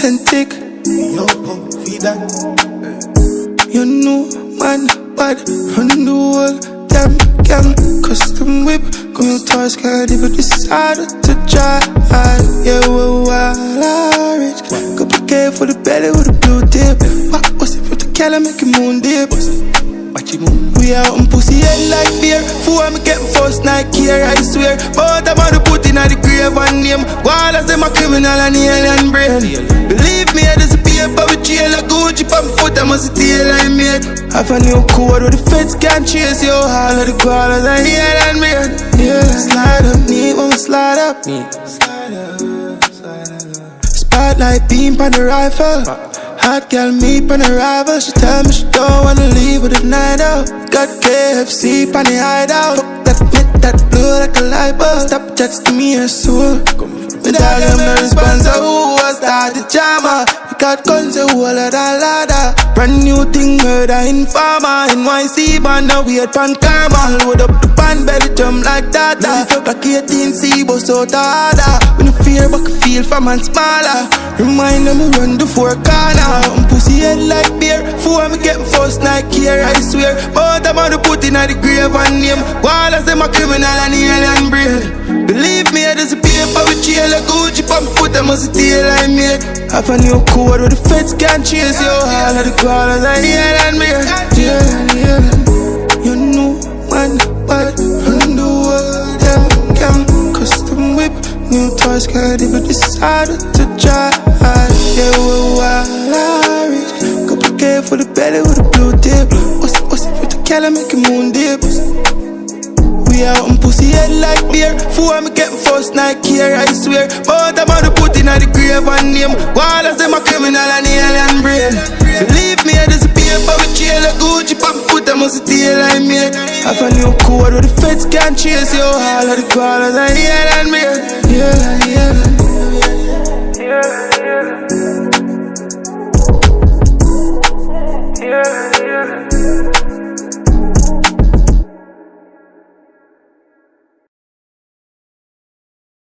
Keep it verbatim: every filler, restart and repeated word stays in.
authentic. Yo, feed that. You know, man, bad, run the whole damn gang. Custom whip, come toys candy, but decided to try. Yeah, we're wild, rich. Couple K for the belly with a blue tip. What was it for the Cali, make a moon dip? We out on pussy head like beer. Fool me get first night here, I swear. But I'm out to put in the grave and name. While I say my criminal and alien brain. Believe me, I disappear, but we jail a Gucci on my foot, I must steal I made. Have a new code where the feds can't chase you. All of the callers are here and made. Yeah, slide up, need when we slide up. Spotlight beam on the rifle. Hot girl meet on arrival. She tell me she don't wanna leave with a night out. Got K F C on the hideout. Fuck that fit, that blue like a light bulb. Stop just give me a soul. Me dog, I'm no responsible. Who was that? The drama. We got guns, a whole lot of ladder. Brand new thing, murder informer. N Y C band, now we had pan karma. Load up the pan, belly jump like that. Like eighteen C, bust out harder. When you fear, but you feel from and smaller. Remind them we run the four corner. I'm pussy head like beer. Fool me get first night here, I swear. But I'm out to put in the grave and name. While I say my criminal and alien brain. Believe me, I disappear, but we jail a Gucci on my foot, I must steal I made. Have a new code where the feds can't chase you. All of the callers are here and me. Yeah, yeah. You know, man, bad, run the world, yeah, gang. Custom whip, new toys candy, but decided to try. Yeah, we're wild, rich. Couple K for the belly with a blue tip. What's it, what's it for the Cali, make a moon dip? We out on pussy head like beer. Fool me get first night here, I swear. But I'm out to put in the grave and name. While I say my criminal and alien brain. Believe me, I disappear, but we jail a Gucci on my foot, I must steal I made. Have a new code where the feds can't chase you. All of the callers are here and me. Yeah, yeah, yeah.